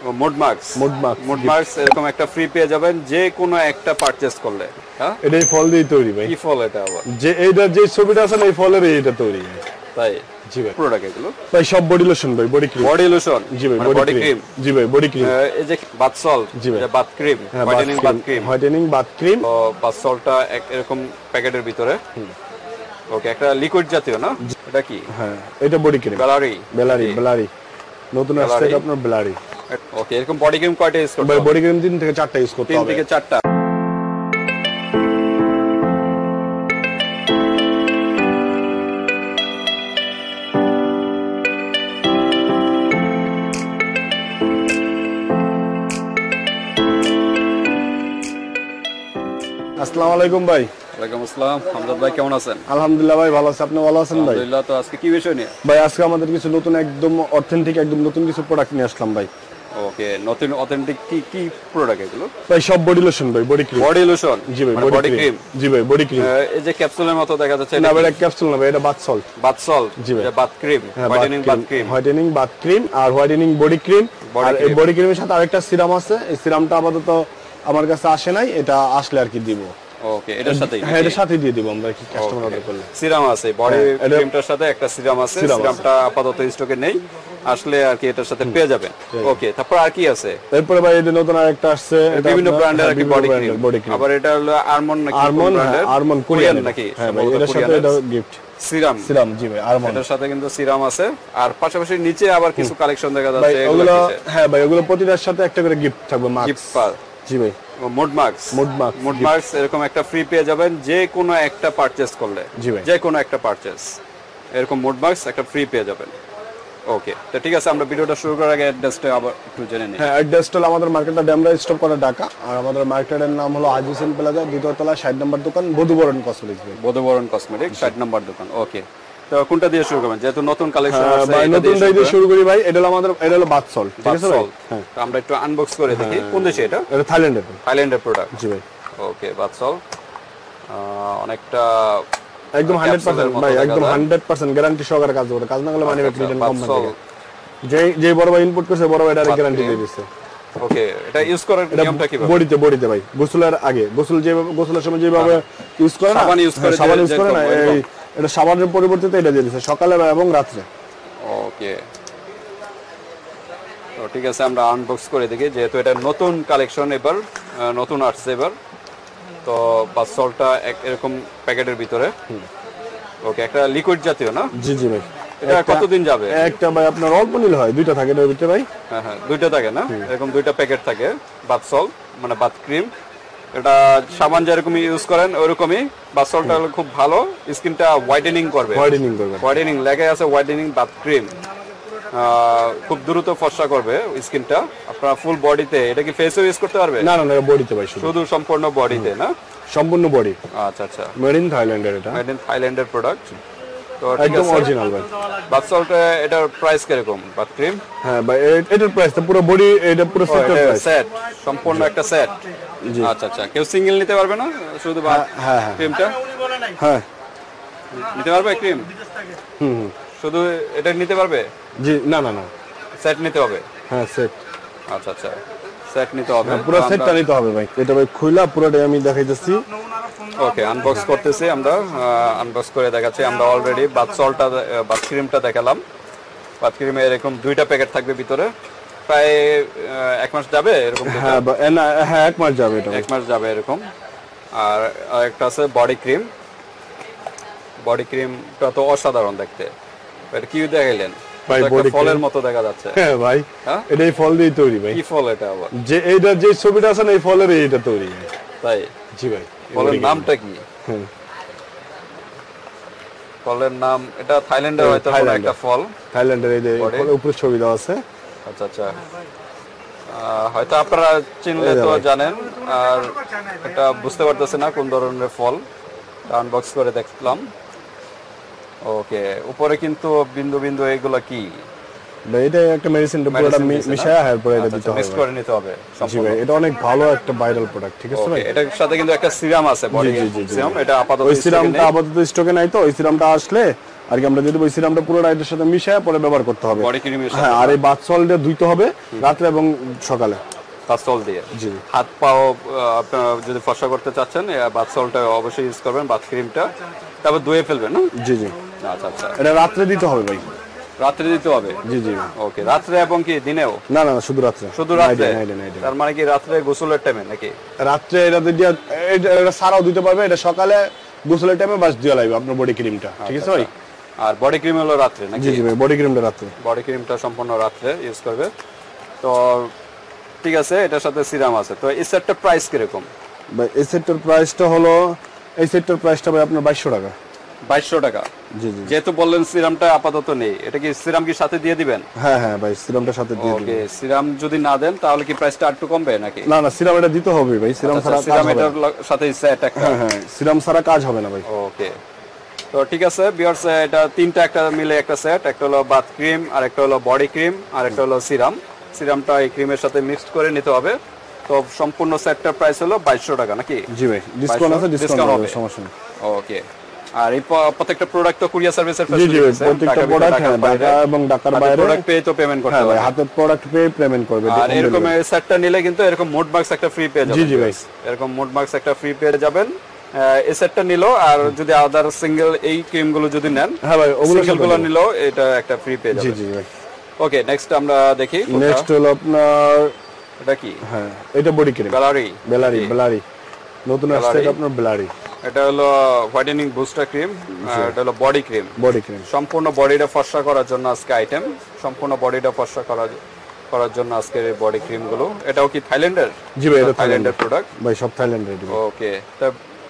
Mood marks এরকম একটা free পেয়ে যাবেন যে কোনো একটা পারচেজ করলে। হ্যাঁ, এটাই ফল দিয়ে তৈরি ভাই। কি ফল এটা আবার? যে এইটা যে ছবিটা আছে না, এই ফলের এইটা তৈরি। তাই? জি ভাই। প্রোডাক্ট এগুলো ভাই সব বডি লোশন ভাই, বডি ক্রিম। Body lotion? জি ভাই, বডি ক্রিম। জি ভাই, বডি ক্রিম। এই যে বাথ সল্ট, যে bath cream, whitening bath cream. Whitening bath cream. তো বাথ সল্টটা এরকম প্যাকেটের ভিতরে। ওকে, একটা লিকুইড জাতীয় না? এটা কি? হ্যাঁ, এটা বডি ক্রিম। বেলারি নতুন আসছে এটা আপনার বেলারি। ওকে, এরকম বডি ক্রিম কয়টা ইউজ করতে হবে? বডি ক্রিম 3 থেকে 4টা ইউজ করতে হবে। 3 থেকে 4টা। আসসালামু আলাইকুম ভাই। ওয়ালাইকুম আসসালাম। হামজাদ ভাই কেমন আছেন? আলহামদুলিল্লাহ ভাই, ভালো আছি। আপনি ভালো আছেন ভাই? আলহামদুলিল্লাহ। তো আজকে কি বিষয় নিয়ে? ভাই আজকে আমাদের কিছু নতুন, একদম অথেন্টিক, একদম নতুন কিছু প্রোডাক্ট নিয়ে আসলাম ভাই। ওকে, নতুন অথেন্টিক কি প্রোডাক্ট এগুলো? ভাই সব বডি লোশন ভাই, বডি ক্রিম। Body lotion? জি ভাই, বডি ক্রিম। জি ভাই, বডি ক্রিম। এই যে ক্যাপসুলের মতো দেখা যাচ্ছে, না ভাই, এটা ক্যাপসুল না ভাই, এটা বাথ সল্ট। Bath salt? জি ভাই, এটা bath cream, whitening bath cream. Whitening bath cream আর হোয়াইটেনিং বডি ক্রিম। আর এই বডি ক্রিমের সাথে আরেকটা সিরাম আছে। এই সিরামটা আপাতত আমার কাছে আসে নাই, এটা আসলে আর কি দিব। ওকে, এটার সাথে? হ্যাঁ, এটার সাথে দিয়ে দিব আমরা, কি কাস্টমার অর্ডার করলে। সিরাম আছে, বডি ক্রিমটার সাথে একটা সিরাম আছে। সিরামটা আপাতত স্টকে নেই, আসলে আর কি এটার সাথে পেয়ে যাবেন। ওকে, তারপর আর কি আছে? তারপরে ভাই এই নতুন আরেকটা আসছে, এটা বিভিন্ন ব্র্যান্ডের আর কি বডি ক্রিম। আবার এটা হলো RMON নাকি? RMON কোরিয়ান নাকি? হ্যাঁ ভাই, এটার সাথে এটা গিফট সিরাম। জি ভাই, RMON এটার সাথে কিন্তু সিরাম আছে। আর পাশাপাশি নিচে আবার কিছু কালেকশন দেখা যাচ্ছে। এগুলো হ্যাঁ ভাই, ওগুলো প্রতিটার সাথে একটা করে গিফট থাকবে, মাস্ক। জি ভাই, মুড মার্কস এরকম একটা ফ্রি পেয়ে যাবেন যে কোনো একটা পারচেজ করলে। জি ভাই, যে কোনো একটা পারচেজ এরকম মুড মার্কস একটা ফ্রি পেয়ে যাবেন। ওকে, তো ঠিক আছে, আমরা ভিডিওটা শুরু করার আগে অ্যাড্রেসটা আবার একটু জেনে নিই। হ্যাঁ, অ্যাড্রেসটা হলো আমাদের মার্কেটটা ড্যামরা স্টপ করে ঢাকা। আর আমাদের মার্কেটের নাম হলো হাজি হোসেন প্লাজা, দ্বিতীয় তলা 60 নম্বর দোকান, বধুবরণ কসমেটিক্স। বধুবরণ কসমেটিক্স 60 নম্বর দোকান। ওকে, তো কোনটা দিয়ে শুরু করবেন? যেহেতু নতুন কালেকশন আছে, ভাই নতুনটা দিয়ে শুরু করি ভাই। এটা হলো আমাদের, এটা হলো বাথ সল্ট, ঠিক আছে ভাই? হ্যাঁ, তো আমরা একটু আনবক্স করে দেখি। কোন দেশে এটা? এটা থাইল্যান্ডের প্রোডাক্ট। জি ভাই। ওকে, বাথ সল্ট অনেকটা একদম 100% ভাই, একদম 100% গ্যারান্টি সহকারে কাজ করে। কাজ না করলে মানে রিটার্ন কোম্পানি থেকে যে বড় ভাই ইনপুট করছে, বড় ভাই ডাইরেক্ট গ্যারান্টি দিয়ে দিয়েছে। ওকে, এটা ইউজ করার নিয়মটা কি? বডিতে ভাই, গোসলের আগে, গোসলের সময় যেভাবে ইউজ করে না, সাবান ইউজ করে না, এটা সাবানের পরিবর্তে এটা দিয়ে দিয়েছে সকালে এবং রাতে। ওকে, তো ঠিক আছে, আমরা আনবক্স করে দেখি। যেহেতু এটা নতুন কালেকশন, এবার নতুন আসছে এবার। তো বাথ সল্টটা এরকম প্যাকেটের ভিতরে। ওকে, একটা লিকুইড জাতীয় না? জি জি ভাই। এটা কতদিন যাবে? একটা ভাই আপনার অল্প নিলে হয়, দুইটা থাকে এর ভিতরে ভাই। হ্যাঁ হ্যাঁ, দুইটা থাকে না? এরকম দুইটা প্যাকেট থাকে বাথ সল্ট, মানে বাথ ক্রিম। এটা সাবান যেরকম ইউজ করেন ওরকমই। বাথ সল্টটা হলো খুব ভালো, স্কিনটা হোয়াইটেনিং করবে। হোয়াইটেনিং লেগে আছে, হোয়াইটেনিং বাথ ক্রিম খুব দ্রুত ফর্সা করবে স্কিনটা আপনার ফুল বডিতে। এটা কি ফেসে ইউজ করতে পারবে? না না না, বডিতে ভাই, শুধু সম্পূর্ণ বডিতে না? সম্পূর্ণ বডি। আচ্ছা আচ্ছা, মেড ইন থাইল্যান্ডের, এটা মেড ইন থাইল্যান্ডের প্রোডাক্ট। তো একদম অরিজিনাল ভাই। বাথ সল্ট এটার প্রাইস কিরকম? Bath cream? হ্যাঁ ভাই, এটার প্রাইস তো পুরো বডি, এটা পুরো সেটের প্রাইস, সেট, সম্পূর্ণ একটা সেট। জি, আচ্ছা আচ্ছা। কেউ সিঙ্গেল নিতে পারবে না? শুধু বাথ ক্রিমটা? হ্যাঁ, নিতে পারবে ক্রিম? শুধু এটা নিতে পারবে? জি, না না না, সেট নিতে হবে। হ্যাঁ, সেট। আচ্ছা আচ্ছা, সেট নিতে হবে, পুরো সেটটা নিতে হবে ভাই। এটা ভাই খুইলা পুরোটাই আমি দেখাইতেছি। ওকে, আনবক্স করতেছি আমরা, আনবক্স করে দেখাচ্ছি। আমরা অলরেডি বাথ সল্টটা, বাথ ক্রিমটা দেখালাম। বাথ ক্রিমে এরকম দুইটা প্যাকেট থাকবে ভিতরে। প্রায় 1 মাস যাবে এরকম? হ্যাঁ হ্যাঁ, 1 মাস যাবে, এটা 1 মাস যাবে এরকম। আর একটা আছে বডি ক্রিম। বডি ক্রিমটা তো অসাধারণ দেখতে। এটা কি দেখাইলেন ভাই? ফলের মতো দেখা যাচ্ছে। হ্যাঁ ভাই, এটাই ফল দিয়ে তৈরি ভাই। কি ফল এটা আবার? যে এইটা যে ছবিটা আছে না, এই ফলের এইটা তৈরি। তাই? জি ভাই। ফলের নামটা কি? ফলের নাম এটা থাইল্যান্ডের হয়তো কোনো একটা ফল। থাইল্যান্ডের, এই যে ফলের উপরে ছবি দেওয়া আছে। আচ্ছা আচ্ছা, হয়তো আপনারা চিনলে তো জানেন। আর এটা বুঝতে পারতেছে না কোন ধরনের ফল। আনবক্স করে দেখলাম। ওকে, উপরে কিন্তু বিন্দু বিন্দু, এগুলো কি? এটা একটা মেডিসিন, পুরোটা মিশায়া এরপর এটা দিতে হবে, মিক্স করে নিতে হবে। জি ভাই, এটা অনেক ভালো একটা ভাইরাল প্রোডাক্ট, ঠিক আছে ভাই? এটার সাথে কিন্তু একটা সিরাম আছে, বডি সিরাম। এটা আপাতত ওই সিরামটা আপাতত স্টকে নাই, তো ওই সিরামটা আসলে আর কি আমরা যদি ওই সিরামটা পুরোটা এটার সাথে মিশিয়ে পরে ব্যবহার করতে হবে বডি ক্রিমের সাথে। হ্যাঁ, আর এই বাথ সল্টটা ধুইতে হবে রাত্রে এবং সকালে বাথ সল্ট দিয়ে। জি। হাত পাও আপনারা যদি ফর্সা করতে চাচ্ছেন বাথ সল্টটা অবশ্যই ইউজ করবেন, বাথ ক্রিমটা, তারপর ধুয়ে ফেলবেন না? জি জি। আচ্ছা আচ্ছা, এটা রাত্রে দিতে হবে ভাই। রাত্রে দিতে হবে? জি জি। ওকে, রাত্রে এবং কি দিনেও? না না, শুধু রাত্রে। শুধু রাত্রে? তার মানে কি রাত্রে গোসলের টাইমে নাকি? রাত্রে এটা দিয়ে এটা সারাও দিতে পারবে, এটা সকালে গোসলের টাইমে বাস দিয়ে লাগবে আপনার বডি ক্রিমটা, ঠিক আছে ভাই? আর বডি ক্রিম হলো রাত্রে নাকি? জি জি ভাই, বডি ক্রিমটা রাত্রে। বডি ক্রিমটা সম্পূর্ণ রাত্রে ইউজ করবে। তো ঠিক আছে, এটার সাথে সিরাম আছে। তো এই সেটটার প্রাইস কিরকম ভাই? এই সেটটার প্রাইসটা হলো, এই সেটটার প্রাইসটা ভাই আপনার 2200 টাকা। 2200 টাকা? জি জি। যেহেতু বললেন সিরামটা আপাতত নেই, এটা কি সিরাম কি সাথে দিয়ে দিবেন? হ্যাঁ হ্যাঁ ভাই, সিরামটা সাথে দিয়ে দিবেন। ওকে, সিরাম যদি না দেন তাহলে কি প্রাইসটা একটু কমবে নাকি? না না, সিরাম এটা দিতে হবে ভাই, সিরাম ছাড়া কাজ হবে না। সিরাম এটার সাথে সেট একটা? হ্যাঁ হ্যাঁ, সিরাম ছাড়া কাজ হবে না ভাই। ওকে, তো ঠিক আছে ভিউয়ার্স, এটা তিনটা একটা মিলে একটা সেট, একটা হলো বাথ ক্রিম, আর একটা হলো বডি ক্রিম, আর একটা হলো সিরাম। সিরামটা এই ক্রিমের সাথে মিক্সড করে নিতে হবে। তো সম্পূর্ণ সেটটার প্রাইস হলো 2200 টাকা নাকি? জি ভাই, ডিসকাউন্ট আছে, ডিসকাউন্ট হবে, সমস্যা নেই। ওকে, আর এই প্রত্যেকটা প্রোডাক্ট তো কুরিয়ার সার্ভিসের জি জি, প্রত্যেকটা প্রোডাক্ট ঢাকা এবং ঢাকার বাইরে প্রোডাক্ট পেয়ে তো পেমেন্ট করতে হবে। হ্যাঁ, হাতের প্রোডাক্ট পেয়ে পেমেন্ট করবে। আর এরকম সেটটা নিলে কিন্তু এরকম মোড মার্কস একটা ফ্রি পেয়ে যাবেন। জি জি ভাই, এরকম মোড মার্কস একটা ফ্রি পেয়ে যাবেন এই সেটটা নিলো। আর যদি আদার সিঙ্গেল এই ক্রিম গুলো যদি নেন, হ্যাঁ ভাই, ওগুলো নিলো এটা একটা ফ্রি পেয়ে যাবেন। জি জি ভাই। ওকে, নেক্সট আমরা দেখি। নেক্সট হলো আপনার, এটা কি? হ্যাঁ, এটা বডি ক্রিম, বেলারি নতুন আসছে আপনার বেলারি। এটা হলো হোয়াইটেনিং বুস্টার ক্রিম, এটা হলো বডি ক্রিম। সম্পূর্ণ বডিটা ফর্সা করার জন্য আজকে আইটেম, সম্পূর্ণ বডিটা ফর্সা করার জন্য আজকে বডি ক্রিম গুলো। এটাও কি থাইল্যান্ডের? জি ভাই, এটা থাইল্যান্ডের প্রোডাক্ট ভাই, সব থাইল্যান্ডের। ওকে, তা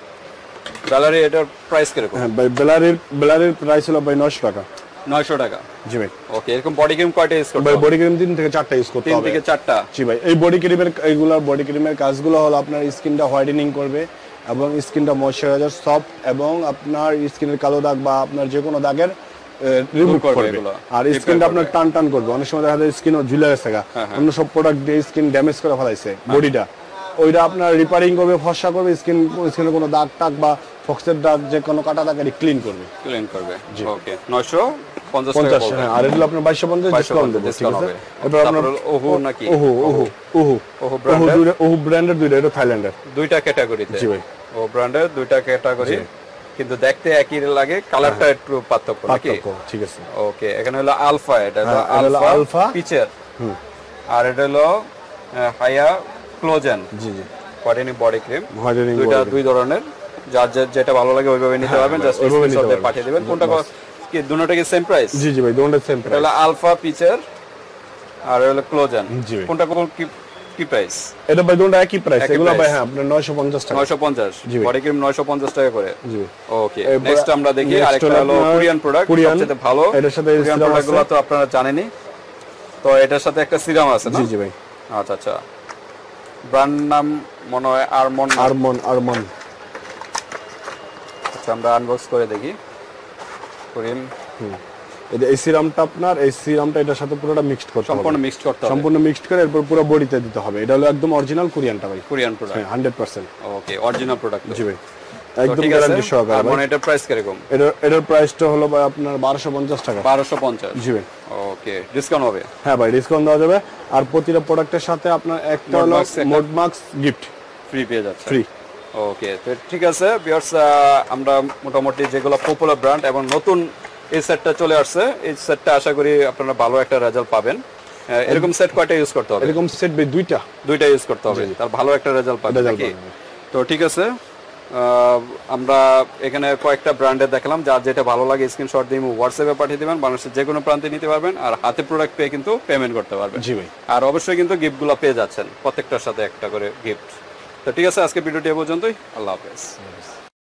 বেলারি এটার প্রাইস কিরকম? হ্যাঁ ভাই, বেলারির প্রাইস হলো ভাই 900 টাকা। 900 টাকা? জি ভাই। ওকে, এরকম বডি ক্রিম কয়টা ইউজ করতে হবে? ভাই বডি ক্রিম 3 থেকে 4টা ইউজ করতে হবে। 3 থেকে 4টা? জি ভাই। এই বডি ক্রিমের কাজগুলো হলো আপনার স্কিনটা হোয়াইটেনিং করবে এবং স্কিনটা ময়শ্চারাইজার, সফট, এবং আপনার স্কিনের কালো দাগ বা আপনার যে কোনো দাগের রিমুভ করবে। আর স্কিনটা আপনার টান করবে। অনেক সময় দেখা যায় স্কিনও ঝুলে গেছে, অন্য সব প্রোডাক্ট দিয়ে স্কিন ড্যামেজ করে ফেলাইছে বডিটা, ওইটা আপনার রিপেয়ারিং করবে, ফর্সা করবে, স্কিনের কোনো দাগ টাগ বা ফক্সের দাগ, যে কোনো কাটা দাগ ক্লিন করবে। ওকে, 950 টাকা। হ্যাঁ, আর এগুলো আপনার 2250 ডিসকাউন্ট দেব, ঠিক আছে? এরপর আপনার ওহো নাকি? ওহো ব্র্যান্ডের দুইটা, এটা থাইল্যান্ডের। দুইটা ক্যাটাগরিতে? জি ভাই, ও ব্র্যান্ডের দুইটা ক্যাটাগরি, কিন্তু দেখতে একই লাগে, কালারটা একটু পার্থক্য নাকি? ঠিক আছে। ওকে, এখানে হলো আলফা, এটা হলো আলফা পিচার, আর এটা হলো হাইয়া ক্লোজেন। জি জি, হোয়াইটেনিং বডি ক্রিম। দুইটা দুই ধরনের, যার যেটা ভালো লাগে ওইভাবে নিতে পারবেন, জাস্ট স্ক্রিনশট পাঠিয়ে দিবেন। কোনটা কি, দুটোটা কি সেম প্রাইস? জি জি ভাই, দুটোটা সেম প্রাইস। এটা হলো আলফা পিচার আর হলো ক্লোজেন। কোনটা কি প্রাইস? এটা ভাই দুটোটা একই প্রাইস। এগুলো ভাই হ্যাঁ আপনার 950 টাকা। 950 বডি ক্রিম 950 টাকা করে। জি। ওকে, নেক্সট আমরা দেখি আরেকটা হলো কোরিয়ান প্রোডাক্ট, সবচেয়ে ভালো। এটার সাথে কোরিয়ান প্রোডাক্টগুলো তো আপনারা জানেনই। তো এটার সাথে একটা সিরাম আছে না? জি জি ভাই। আচ্ছা আচ্ছা, ব্র্যান্ড নাম মনে হয় RMON। আচ্ছা, আমরা আনবক্স করে দেখি। কোরিয়ান এই সিরামটা আপনার, এই সিরামটা এটার সাথে পুরোটা মিক্সড করতে হবে, সম্পূর্ণ মিক্সড করে এরপর পুরো বডিতে দিতে হবে। এটা হলো একদম অরিজিনাল কোরিয়ানটা ভাই, Korean product 100%। Okay, original product. জি ভাই, একদম গ্যারান্টি সহকারে। আর মানে এটার প্রাইস কিরকম? এটার প্রাইসটা হলো ভাই আপনার 1250 টাকা। 1250? জি ভাই। ওকে, ডিসকাউন্ট হবে? হ্যাঁ ভাই, ডিসকাউন্ট দেওয়া যাবে। আর প্রতিটা প্রোডাক্টের সাথে আপনার একটা হলো মোড মার্কস গিফট ফ্রি পেয়ে যাচ্ছে। ফ্রি। ওকে, তো ঠিক আছে ভিউয়ার্স, আমরা মোটামুটি যেগুলো পপুলার ব্র্যান্ড এবং নতুন এই সেটটা চলে আসছে, এই সেটটা আশা করি আপনারা ভালো একটা রেজাল্ট পাবেন। এরকম সেট কয়টা ইউজ করতে হবে? এরকম সেট ভাই দুইটা ইউজ করতে হবে, তার ভালো একটা রেজাল্ট পাবেন নাকি? তো ঠিক আছে, আমরা এখানে কয়েকটা ব্র্যান্ডের দেখলাম, যার যেটা ভালো লাগে স্ক্রিনশট দিয়ে হোয়াটসঅ্যাপে পাঠিয়ে দিবেন। বাংলাদেশের যে কোনো প্রান্তে নিতে পারবেন, আর হাতে প্রোডাক্ট পেয়ে কিন্তু পেমেন্ট করতে পারবেন। জি ভাই। আর অবশ্যই কিন্তু গিফটগুলো পেয়ে যাচ্ছেন, প্রত্যেকটার সাথে একটা করে গিফট। তো ঠিক আছে, আজকে ভিডিওটি এ পর্যন্তই। আল্লাহ হাফেজ।